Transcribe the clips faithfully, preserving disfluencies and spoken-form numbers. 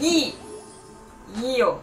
いいいいよ。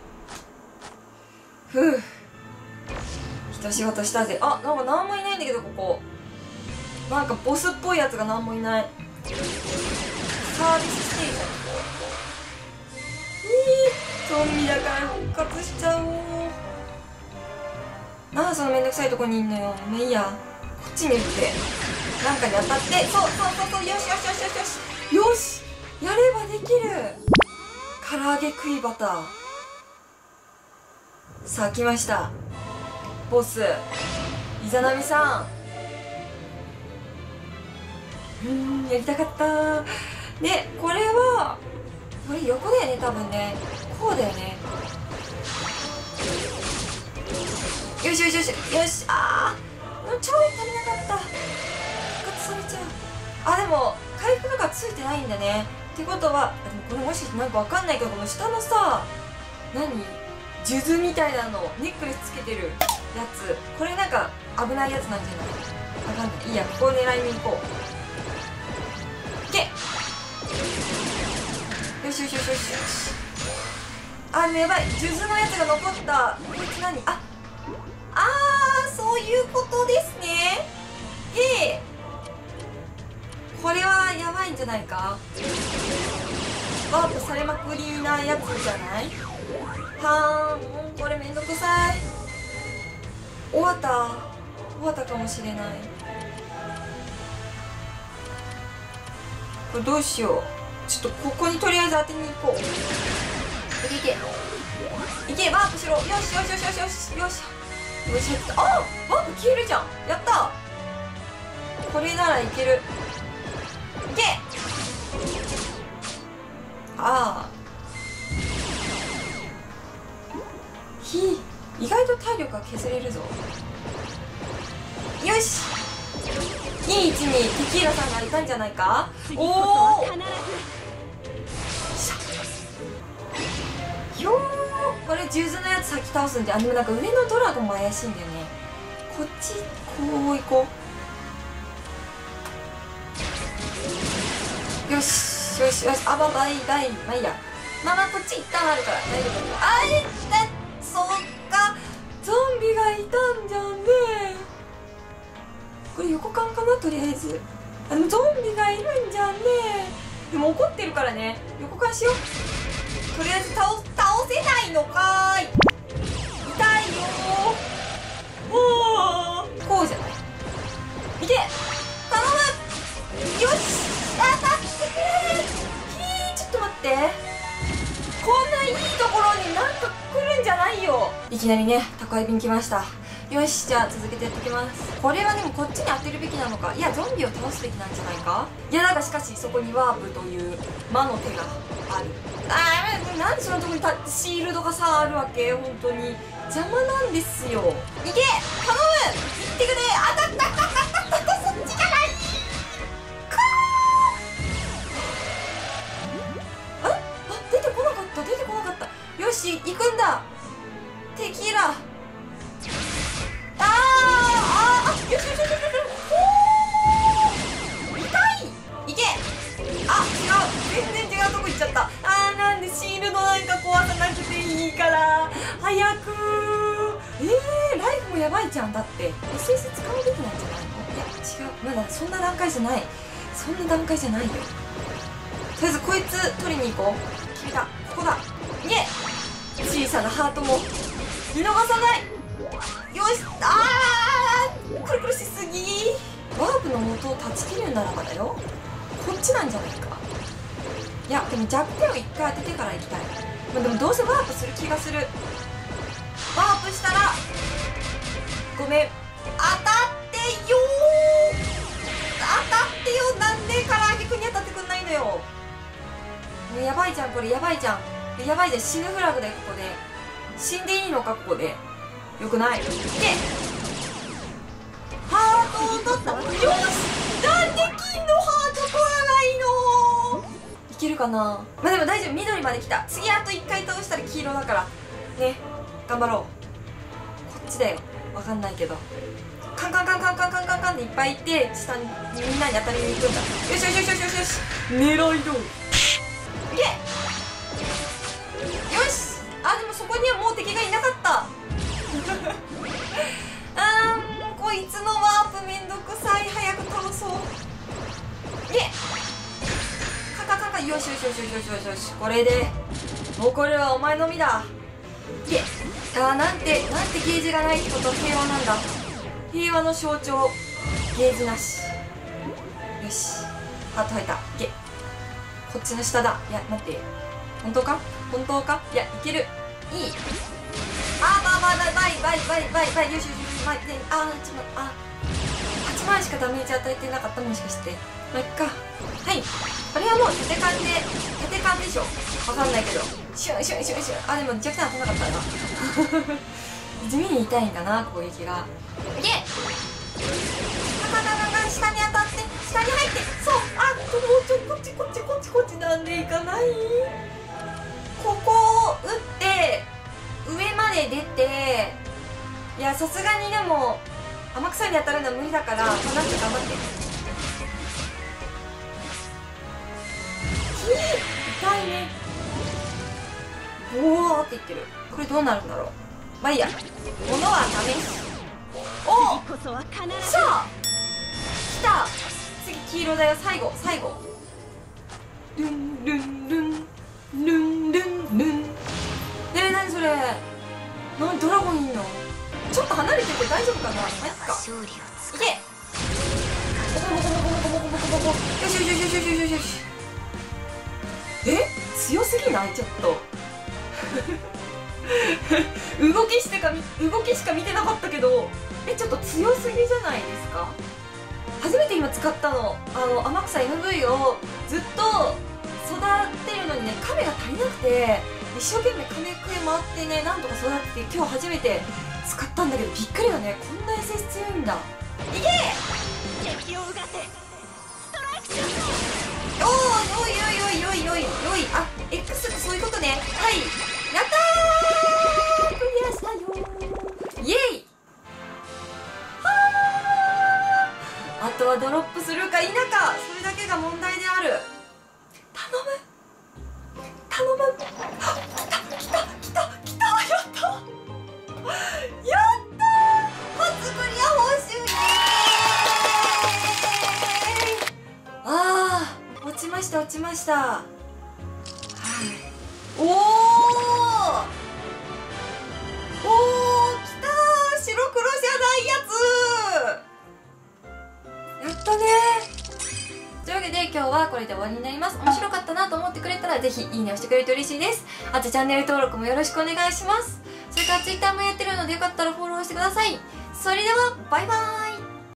ふう、一仕事したぜ。あ、なんか何もいないんだけど、ここなんかボスっぽいやつが何もいない。サービスステーション。いい、ゾンビだから復活しちゃおう。なんでそのめんどくさいとこにいんのよ。まあいいや、こっちに打ってなんかに当たって、そうそうそうそう、よしよしよしよしよしよし、やればできる。唐揚げ食いバター。さあ来ました、ボスイザナミさん。うーん、やりたかった。でこれはこれ横だよね、多分ね。こうだよね。よしよしよしよし。あー、ちょい足りなかった。復活されちゃう。 あ、でも回復とかついてないんだね。ってことはでもこれもしかしてなんかわかんないけど、この下のさ、何数珠みたいなのネックレスつけてるやつ、これなんか危ないやつなんじゃない？わかんない。いいや、ここを狙いに行こう。いけ。よしよしよしよしよし。あ、やばい、数珠のやつが残った。こいつ何？ああー、そういうことですね。へえ、これはやばいんじゃないか。ワープされまくりなやつじゃない？はーん、これめんどくさい。終わった終わったかもしれない。これどうしよう。ちょっとここにとりあえず当てに行こう。いけいけいけ、ワープしろ。よしよしよしよしよしよしよし。あ、ワープ消えるじゃん。やった。これならいける。いけ。ああ、ひ、意外と体力が削れるぞ。よし、いい位置にテキーラさんがいたんじゃないか。おお、よー、これ数珠のやつ先倒すんで、あ、でもなんか上のドラゴンも怪しいんだよね。こっちこう行こう。よしよしよし、あばばいばい、まあいいや。まあまあこっち一旦あるから大丈夫。あいった、そっか、ゾンビがいたんじゃんね。これ横感かな、とりあえず。あのゾンビがいるんじゃんね。でも怒ってるからね、横感しよう。とりあえず倒倒せないのかーい。痛いよー。おー、こうじゃない。いけ、頼む。よし、当たってくれ。ひー、ちょっと待って、こんないいところになんか来るんじゃないよ。いきなりね、宅配便来ました。よし、じゃあ続けてやっていきます。これはでもこっちに当てるべきなのか。いや、ゾンビを倒すべきなんじゃないか。いや、なんかしかしそこにワープという魔の手がある。あー、なんでそのとこにたシールドがさあるわけ。本当に邪魔なんですよ。いけ、頼む、行ってくれ。あたったったったったった、そっちじゃない。くー、ああ、出てこなかった出てこなかった。よし、行くんだ。テキーラ。あーあー、よしよしよしよしよし。おー、痛い。いけ。あ、違う、全然違うとこ行っちゃった。あー、なんでシールドなんか壊さなくていいから、早くー。えー、ライフもやばいじゃん。だって エスエス 使うべきなんじゃないの。いや違う、まだそんな段階じゃない。そんな段階じゃないよ。とりあえずこいつ取りに行こう。決めた、ここだ。いけ。小さなハートも見逃さない。よし、あー、くるくるしすぎ。ワープの元を断ち切るならばだよ、こっちなんじゃないか。いや、でも弱点を一回当ててから行きたい。まあ、でもどうせワープする気がする。ワープしたらごめん、当たってよー、当たってよ。なんで唐揚げくんに当たってくんないのよ。もうやばいじゃん、これやばいじゃん。やばいじゃん、死ぬフラグでここで死んでいいのか。ここでよくない。いけ、ハートを取った。よし、なんで金のハート取らないの。いけるかな。まあでも大丈夫、緑まで来た。次あといっかい倒したら黄色だからね、頑張ろう。こっちだよ、わかんないけど。カンカンカンカンカンカンカンカンっていっぱいいて、下にみんなに当たりに行くんだ。よしよしよしよしよしよし、狙いどおり。いけ。よし、あ、でもそこにはもう敵がいなかったあー、こいつのワープめんどくさい。早く倒そう。いけ。カカカカ、よしよしよしよしよしよしよし、これで残るはお前のみだ。いけ。あー、なんてなんてゲージがないこと平和なんだ。平和の象徴、ゲージなし。よし、ハート入った。いけ。こっちの下だ。いや待って、本当か本当か。いや、いける。いい。あー、まあまあ、バイバイバイバイバイ。よしよしよし、まあ、で、あー、ちょっと、あ、はちまんしかダメージ与えてなかった。もしかして。まあ、いっか。はい、これはもう縦感で、縦感でしょ。わかんないけど。シュンシュンシュンシュン。あ、でも弱点当てなかったな地味に痛いんだな、攻撃が。いけ。カカカカカ、下に当たって、下に入って、そう、 やさすがにでも天草に当たるのは無理だから、まあ、なんと頑張って。痛いね。ボーっていってる。これどうなるんだろう。まあいいや、物は試し。おっしゃあ来た。次黄色だよ。最後最後。ルンルンルンルンルンルン。えー、何それ。何ドラゴンいんの。ちょっと離れてて大丈夫かな。まあ、いっか。いけ。よしよしよしよしよしよしよし。え、強すぎない？ちょっと動きしてか動きしか見てなかったけど、え、ちょっと強すぎじゃないですか。初めて今使ったの。あの天草 エムブイ をずっと育てるのにね、亀が足りなくて一生懸命亀食い回ってね、なんとか育てて今日初めて使ったんだけど、びっくりだね。こんな エスエス 強いんだ。いけー。敵をうがってストライクショット。おー、よいよいよいよいよいよい。あ、 X ってそういうことね。はい、やったー、クリアしたよー。イエイ。はー、あとはドロップするか否か、それだけが問題である。頼む頼む。あ、来た来た来た来た。やったやったー、初クリア報酬。イエーイ。あー、落ちました落ちました。はい、おーおー、来たー、白黒じゃないやつ。やったねー。というわけで今日はこれで終わりになります。面白かったなと思ってくれたらぜひいいねをしてくれると嬉しいです。あとチャンネル登録もよろしくお願いします。それから ツイッター もやってるのでよかったらフォローしてください。それではバイバーイ。